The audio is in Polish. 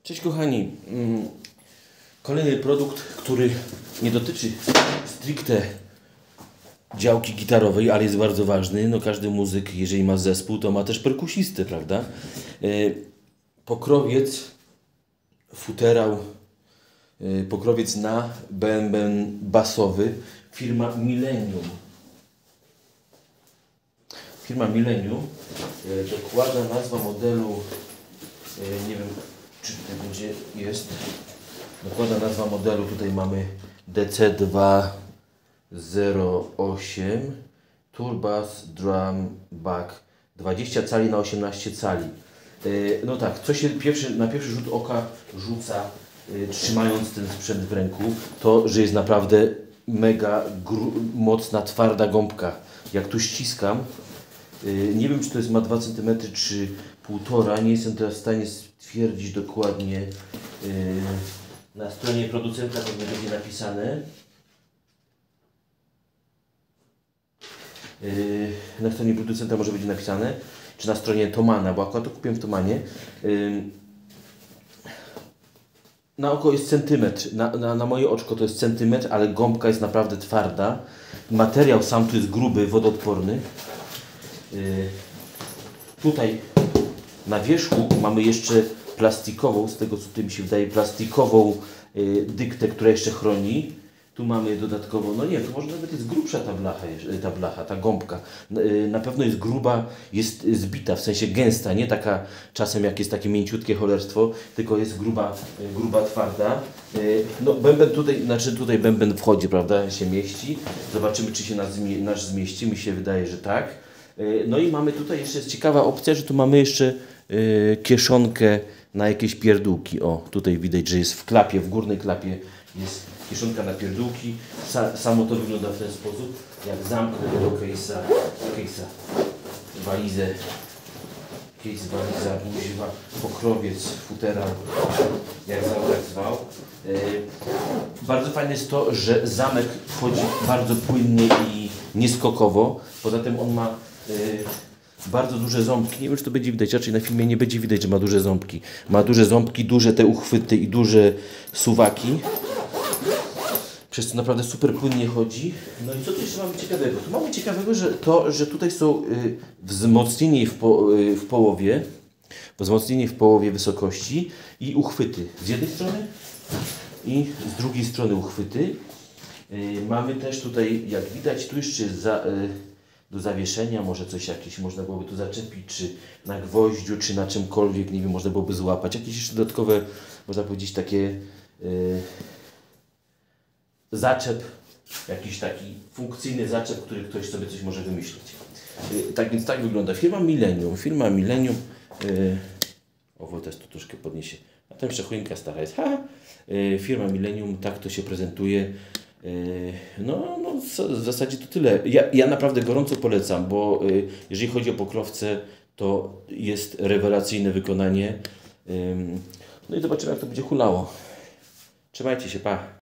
Cześć kochani, kolejny produkt, który nie dotyczy stricte działki gitarowej, ale jest bardzo ważny. No każdy muzyk, jeżeli ma zespół, to ma też perkusistę, prawda? Pokrowiec, futerał, pokrowiec na bęben basowy, firma Millennium. Firma Millennium, dokładna nazwa modelu, nie wiem czy tutaj będzie, jest, dokładna nazwa modelu, tutaj mamy DC208 Turbass Drum Back 20 cali na 18 cali. No tak, co się na pierwszy rzut oka rzuca, trzymając ten sprzęt w ręku, to, że jest naprawdę mega mocna, twarda gąbka. Jak tu ściskam, nie wiem czy to jest ma 2 cm czy 1,5, nie jestem teraz w stanie stwierdzić dokładnie. Na stronie producenta to będzie napisane. Na stronie producenta może być napisane, czy na stronie Thomana, bo akurat to kupiłem w Thomanie. Na oko jest centymetr, na moje oczko to jest centymetr, ale gąbka jest naprawdę twarda. Materiał sam tu jest gruby, wodoodporny. Tutaj na wierzchu mamy jeszcze plastikową, z tego co tu mi się wydaje, plastikową dyktę, która jeszcze chroni. Tu mamy dodatkowo, no nie, to może nawet jest grubsza ta blacha, ta gąbka. Na pewno jest gruba, jest zbita, w sensie gęsta, nie taka czasem jak jest takie mięciutkie cholerstwo, tylko jest gruba, twarda. No bęben tutaj, znaczy tutaj bęben wchodzi, prawda, się mieści. Zobaczymy czy się nasz zmieści, mi się wydaje, że tak. No i mamy tutaj jeszcze, jest ciekawa opcja, że tu mamy jeszcze kieszonkę na jakieś pierdółki. O, tutaj widać, że jest w klapie, w górnej klapie jest kieszonka na pierdółki. Samo to wygląda w ten sposób. Jak zamknę tego case'a, walizę, waliza, buziwa, pokrowiec, futerał, jak zwał. Bardzo fajne jest to, że zamek wchodzi bardzo płynnie i nieskokowo. Poza tym on ma bardzo duże ząbki. Nie wiem, czy to będzie widać, raczej na filmie nie będzie widać, że ma duże ząbki. Ma duże ząbki, duże te uchwyty i duże suwaki. Przez to naprawdę super płynnie chodzi. No i co tu jeszcze mamy ciekawego? Tu mamy ciekawego, że tutaj są wzmocnienie w połowie wysokości i uchwyty z jednej strony i z drugiej strony uchwyty. Mamy też tutaj, jak widać, tu jeszcze jest do zawieszenia, może coś jakieś można byłoby tu zaczepić, czy na gwoździu, czy na czymkolwiek, nie wiem, można byłoby złapać. Jakieś jeszcze dodatkowe, można powiedzieć, takie zaczep, jakiś taki funkcyjny zaczep, który ktoś sobie coś może wymyślić. Tak więc tak wygląda firma Millennium. O, Wojtas tu troszkę podniesie. A tam jeszcze choinka stara jest. Firma Millennium, tak to się prezentuje. No w zasadzie to tyle. Ja naprawdę gorąco polecam, bo jeżeli chodzi o pokrowce, to jest rewelacyjne wykonanie. No i zobaczymy jak to będzie hulało. Trzymajcie się, pa!